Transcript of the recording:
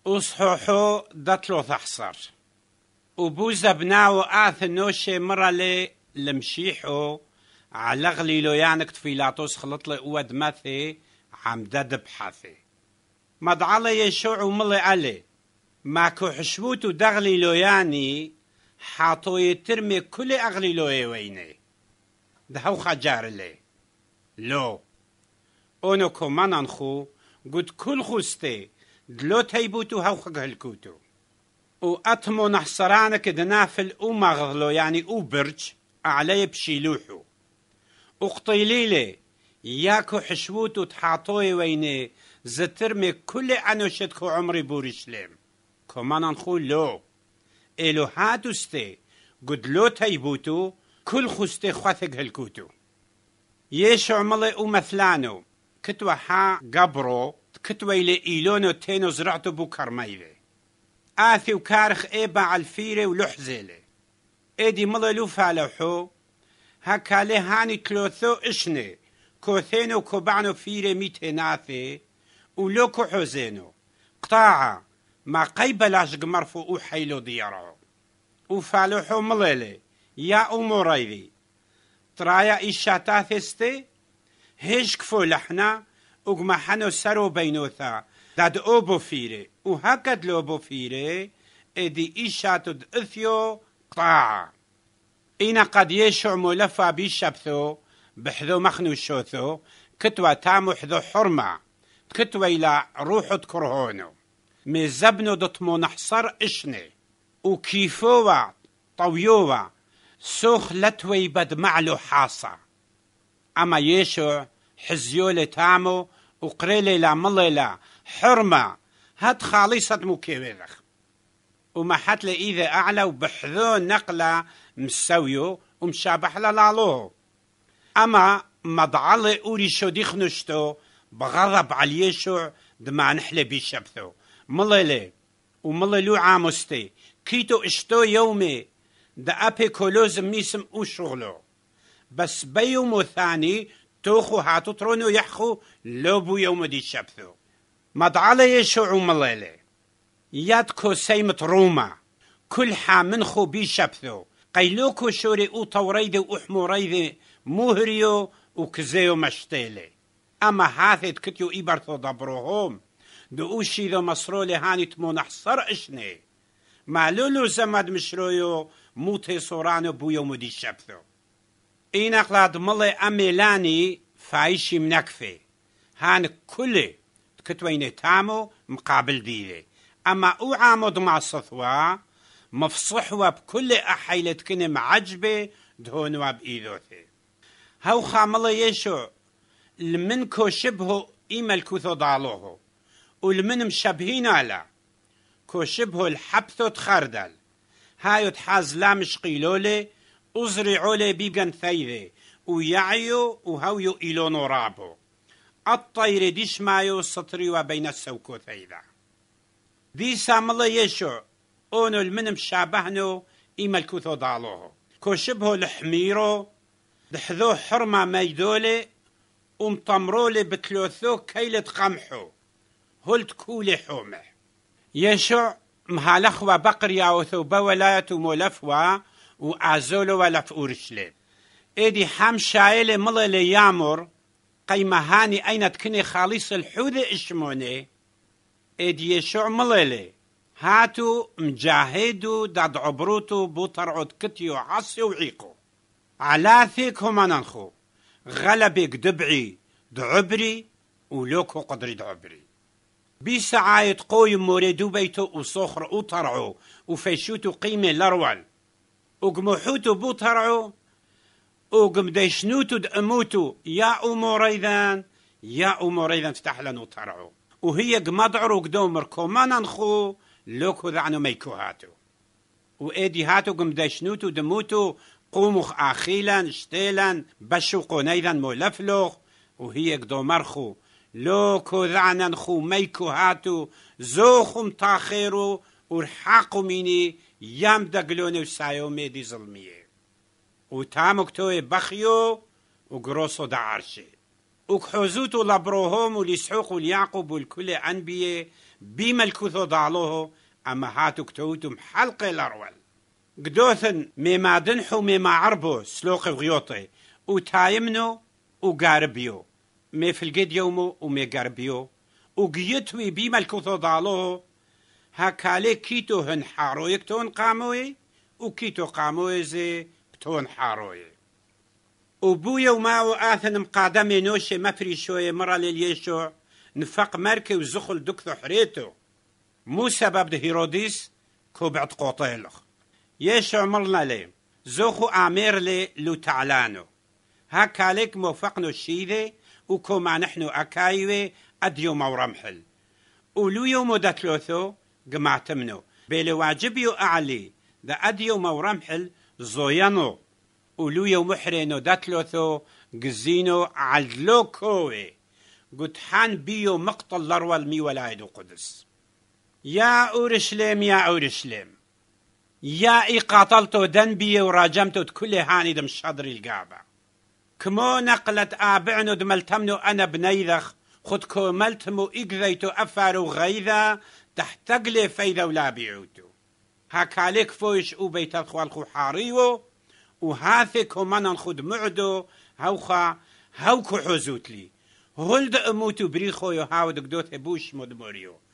وصحوحو دطلو تحصر وبوزا بناو نوشي مرة لي لمشيحو على غليلو يانك تفيلاتوس خلط لي اود مثي عمدد بحثي مدعالي يشوع وملي علي ماكو حشبوتو دغليلو يعني حاطو يترمي كل اغليلو ويني دهو خجار لي لو اونو كمان خو قد كل خوستي دلو تيبوتو هاو خقهلكوتو وأتمو نحصرانك دنافل ومغضلو يعني برج علي بشيلوحو وقطيليلي ياكو حشوتو تحاطوي ويني زترمي كل عنوشتكو عمري بورشلم كمان نخو لو إلو هاتوستي قد لو تيبوتو كل خوستي خواثق هالكوتو يشو عملي ومثلانو كتوى ها قبرو كتوى إلي إيلونو تينو زرعتو بو كرميلي آثي وكارخ إيبا عالفيري ولحزيلي إيدي مللو فالوحو هكالي هاني تلوثو إشني كوثينو كوبعنو فيري ميتيناثي ولوكو حوزينو قطاعة ما قيبلاش قمرفو وحيلو ديارو وفالوحو مللي يا أموريذي ترايا إيشاتاثيستي هيش كفو لحنا وقمحنو سرو بينوثا داد أوبو فيري وهكذا لوبو فيري إدي إيشاتو دأثيو قطاعة إنا قد يشع ملفا بيشبثو بحذو مخنو شوثو كتوى تامو حذو حرمة كتوى إلى روحو تكرهونو مزبنو دطمو نحصر إشني وكيفوا طويوا سوخ لتوي بد معلو حاصة أما يشع حزيولي تامو وقريلي لا مليلا حرمة هاد خالصة مكيوذخ وما حتى إذا أعلى وبحذو نقلة مسويو ومشابح لالالوه أما مضعلي أوري شو ديخنشتو بغضب على يشوع دما نحلي بيشبثو مليلي ومليلو عامستي كيتو اشتو يومي دا أبي كولوز ميسم وشغلو بس بيومو ثاني توخو هاتو ترونو يحخو لوبو يوم دي شبثو مضعلي يشوع ومليلي يادكو سيمت روما كل حامنخو بيشبثو قيلوكو شوري او طوريدي وحموريدي مهريو وكزيو مشتيلي اما هاثت كتيو ايبرثو دبروهم دو اوشي ذو مصرولي هاني تمو نحصر اشني ما لولو زمد مشرويو موتي صورانو بويو مدي شبثو اين اقلاد ملي اميلاني فايشي منكفي هان كلي كتويني تامو مقابل ديلي اما او عامد مع الصثوة مفصحوا بكل احيلة كني معجبة دهونوا بايذوثي هاو خامل يشو لمنكو شبهو ايما الكوثو ضالوه ولمن مشبهين على كو شبهو الحبثو تخردل هايو تحاز لامش قيلولي ازرعولي بيبقن ثيذي ويعيو وهاويو إيلونو رابو الطير ديش مايو سطريوا بين السوكو ثيذا دي سامل يشو اونو المنم شابهنو ايما الكوثو ضالوه كو شبهو الحميرو دحذو حرمة ميدولي ومطمرولي بتلوثو كيلة قمحو هلت كولي حومه يشو مهالخوا بقريا وثوبا ولايتو مولفوا وازولو ولف اورشليم ايدي حام شايلي مللي يامر قيمة هاني اين تكني خالص الحوذي اشموني ايدي يشوع مللي هاتو مجاهدو داد عبروتو بوطرعود كتيو عصي وعيقو علاثيك هما ننخو غلبك دبعي دعبري ولوكو قدري دعبري بسعاية قوي موريدو بيتو وصخر وطرعو وفيشوتو قيمة لرول وقمحوتو بوطرعو وقمديشنوتو دأموتو يا أموريذان فتحلن وطرعو وهي قمضعرو قدومر كومانا نخو لوكو ذعنو ميكو هاتو وإيدي هاتو قمديشنوتو دموتو قومخ آخيلا شتيلا بشو قونيذا مولفلوخ وهي قدومرخو لوكو ذعنا نخو ميكو هاتو زوخم تاخيرو ورحاقو ميني يام دقلوني وسايو ميدي ظلمية وتامك توي بخيو وقروسو دعارشي وكحوزوتو لبروهم وليسحوق واليعقوب والكل أنبياء بملكوثو ضالوه أما هاتو كتوتم حلق الأرول قدوثن مما دنحو مما عربو سلوق غيوطي وتايمنو وقاربيو مي في القد يومو ومي قاربيو وقيتوي بملكوثو ضالوه هكالي كيتو هن حاروي كتون قاموي وكيتو قاموي زي كتون حاروي وبويا وماو آثن مقادمي نوشي مفري شوية مرة لليشوع نفق مركي وزخل دكثو حريتو مو سبب ده هيروديس كو بعد قوطيلخ يشوع مرنا لي زوخو آمير لي لو تعلانو هكاليك موفقنو الشيذي وكو ما نحنو أكايوي أديو مورمحل ولو يومو داتلوثو قمعتمنو بيلي واجبيو أعلي دا أديو مورمحل زويانو ولو يوم محرينو داتلوثو قزينو عدلو كوي قدحان بيو مقتل لرول مي ولايد قدس يا أورشليم يا أورشليم يا إي قاتلتو دنبي وراجمتو كل هاني دم شادري القابة كمو نقلت آبعنو دملتمنو أنا بنيذخ خد كوملتمو إقذيتو أفارو غيذا تحتقلي فايذا ولا بيعوتو هكاليك فوش أو بيت الخوالخو حاريو وهاثك ومن خد معدو هوكو حوزوت لي هلد أموتو بريخو يهاو دقدوت بوش مدموريو